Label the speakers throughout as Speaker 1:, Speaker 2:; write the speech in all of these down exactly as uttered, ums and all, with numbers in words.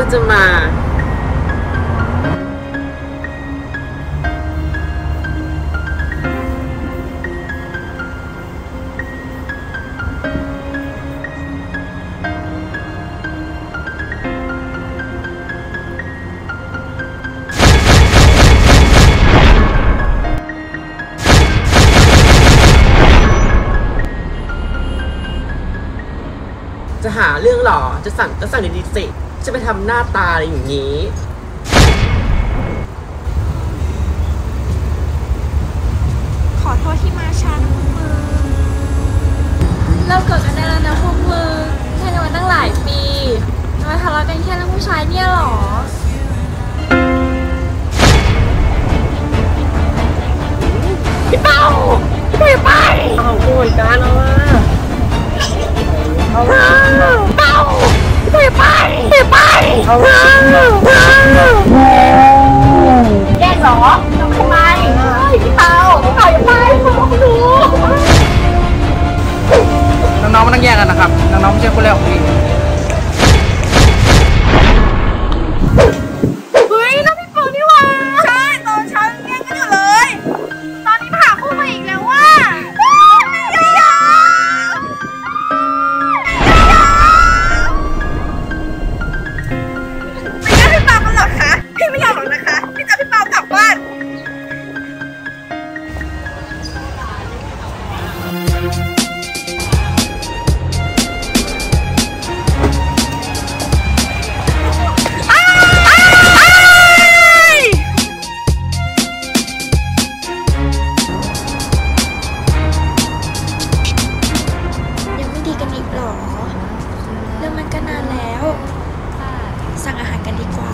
Speaker 1: จะมาจะหาเรื่องหรอจะสั่งจะสั่งดีๆสิจะไปทำหน้าตาอะไรอย่างนี้
Speaker 2: ขอโทษที่มาช้านะพวกมึงเลิกเกิดกันได้แล้วนะพวกมึงแค่กันมาตั้งหลายปีทำไมทะเลาะกันแค่เรื่องผู้ชายเนี่ยหรอ
Speaker 1: พี่เป้าพี่เป้าไปเอาโวยกันเอาละเอาละเป้าไปไปไปไปเอาละแกล้งเหรอทำไมพี่เป้าพี่เป้าอย่าไปผมดู
Speaker 3: น้องๆมันต้องแยกกันนะครับน้องๆไม่ใช่คนแรกของพี่
Speaker 2: เฮ้ยน้องพี่เป้านี่หว่าใช่ตอนเช้าแย่งกันอยู่เลยตอนนี้มาหาคู่มาอีกแล้วว่าเรื่องมันก็นานแล้วสั่งอาหารกันดีกว่า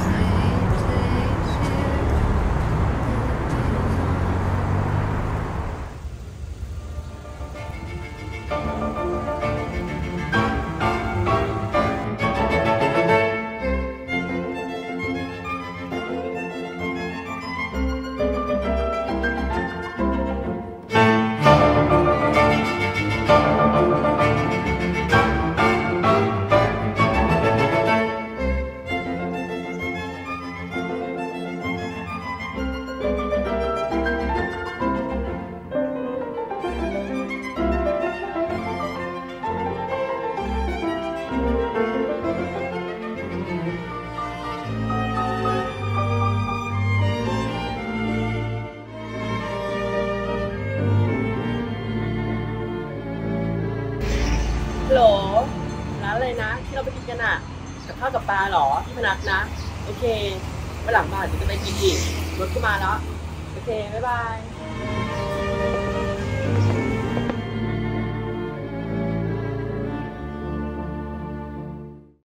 Speaker 1: โหลร้านอะไรนะที่เราไปกินกันอ่ะกับข้าวกับปลาหรอที่พนักนะโอเควันหลังมาเดี๋ยวจะไปกินอีกรถก็มาแล้วโอเคบ๊ายบาย